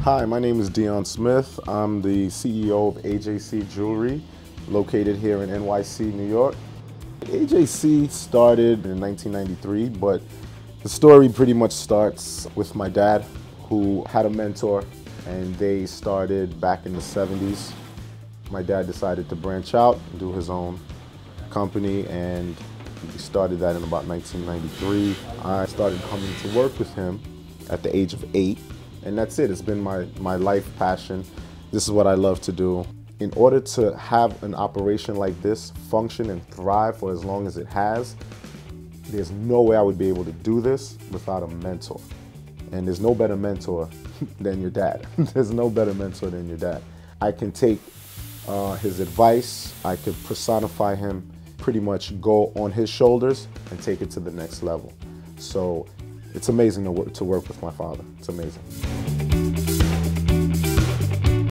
Hi, my name is Dion Smith. I'm the CEO of AJC Jewelry, located here in NYC, New York. AJC started in 1993, but the story pretty much starts with my dad, who had a mentor, and they started back in the 70s. My dad decided to branch out and do his own company, and we started that in about 1993. I started coming to work with him at the age of 8. And that's it. It's been my life passion. This is what I love to do. In order to have an operation like this function and thrive for as long as it has, there's no way I would be able to do this without a mentor. And there's no better mentor than your dad. There's no better mentor than your dad. I can take his advice, I could personify him, pretty much go on his shoulders and take it to the next level. So it's amazing to work with my father. It's amazing.